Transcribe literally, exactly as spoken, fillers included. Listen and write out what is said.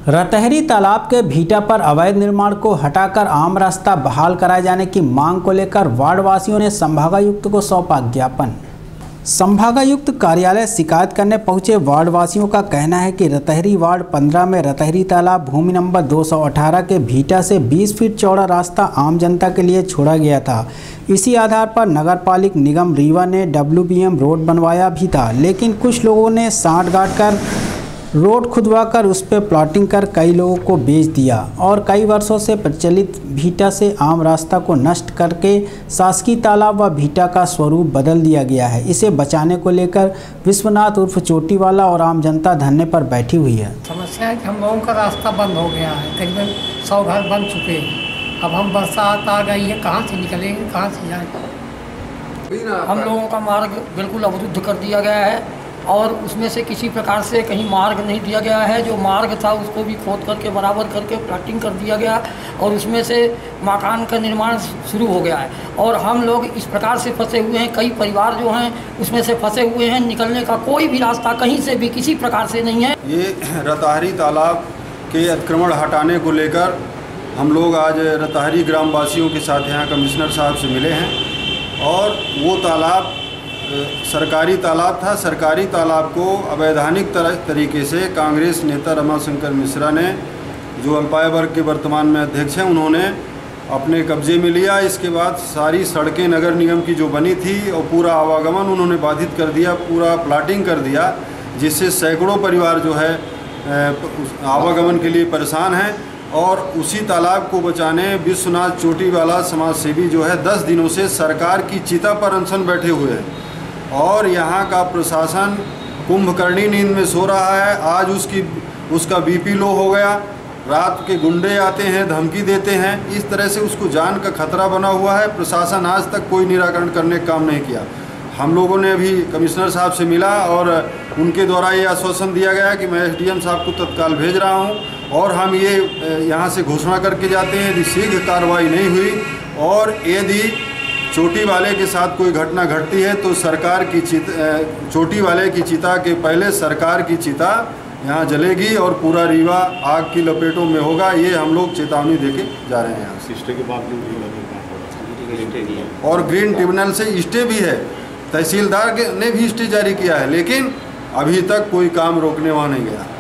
रतहरी तालाब के भीटा पर अवैध निर्माण को हटाकर आम रास्ता बहाल कराए जाने की मांग को लेकर वार्ड वासियों ने संभागायुक्त को सौंपा ज्ञापन। संभागायुक्त कार्यालय शिकायत करने पहुंचे वार्ड वासियों का कहना है कि रतहरी वार्ड पंद्रह में रतहरी तालाब भूमि नंबर दो सौ अठारह के भीटा से बीस फीट चौड़ा रास्ता आम जनता के लिए छोड़ा गया था। इसी आधार पर नगरपालिक निगम रीवा ने डब्ल्यू बी एम रोड बनवाया भी था, लेकिन कुछ लोगों ने सांठ गांठ कर रोड खुदवाकर उस पर प्लॉटिंग कर कई लोगों को बेच दिया और कई वर्षों से प्रचलित भीटा से आम रास्ता को नष्ट करके शासकीय तालाब व भीटा का स्वरूप बदल दिया गया है। इसे बचाने को लेकर विश्वनाथ उर्फ चोटीवाला और आम जनता धरने पर बैठी हुई है। समस्या है कि हम लोगों का रास्ता बंद हो गया है, करीबन सौ घर बन चुके हैं। अब हम बरसात आ गई है, कहाँ से निकलेंगे, कहाँ से जाएंगे। हम लोगों का मार्ग बिल्कुल अवरुद्ध कर दिया गया है और उसमें से किसी प्रकार से कहीं मार्ग नहीं दिया गया है। जो मार्ग था उसको भी खोद करके बराबर करके प्लाटिंग कर दिया गया और उसमें से मकान का निर्माण शुरू हो गया है और हम लोग इस प्रकार से फंसे हुए हैं। कई परिवार जो हैं उसमें से फंसे हुए हैं, निकलने का कोई भी रास्ता कहीं से भी किसी प्रकार से नहीं है। ये रतहरी तालाब के अतिक्रमण हटाने को लेकर हम लोग आज रतहरी ग्रामवासियों के साथ यहाँ कमिश्नर साहब से मिले हैं और वो तालाब सरकारी तालाब था। सरकारी तालाब को अवैधानिक तरीके से कांग्रेस नेता रमाशंकर मिश्रा ने, जो अंपायर वर्ग के वर्तमान में अध्यक्ष हैं, उन्होंने अपने कब्जे में लिया। इसके बाद सारी सड़कें नगर निगम की जो बनी थी और पूरा आवागमन उन्होंने बाधित कर दिया, पूरा प्लाटिंग कर दिया, जिससे सैकड़ों परिवार जो है आवागमन के लिए परेशान हैं। और उसी तालाब को बचाने विश्वनाथ चोटीवाला समाज सेवी जो है दस दिनों से सरकार की चिता पर अनशन बैठे हुए हैं और यहाँ का प्रशासन कुंभकर्णी नींद में सो रहा है। आज उसकी उसका बीपी लो हो गया, रात के गुंडे आते हैं, धमकी देते हैं, इस तरह से उसको जान का खतरा बना हुआ है। प्रशासन आज तक कोई निराकरण करने का काम नहीं किया। हम लोगों ने अभी कमिश्नर साहब से मिला और उनके द्वारा ये आश्वासन दिया गया कि मैं एस डी एम साहब को तत्काल भेज रहा हूँ और हम ये यहाँ से घोषणा करके जाते हैं यदि शीघ्र कार्रवाई नहीं हुई और यदि चोटी वाले के साथ कोई घटना घटती है तो सरकार की चिता, चोटी वाले की चिता के पहले सरकार की चिता यहाँ जलेगी और पूरा रीवा आग की लपेटों में होगा। ये हम लोग चेतावनी देके जा रहे हैं यहाँ से। और ग्रीन ट्रिब्यूनल से स्टे भी है, तहसीलदार ने भी स्टे जारी किया है, लेकिन अभी तक कोई काम रोकने वहाँ नहीं गया।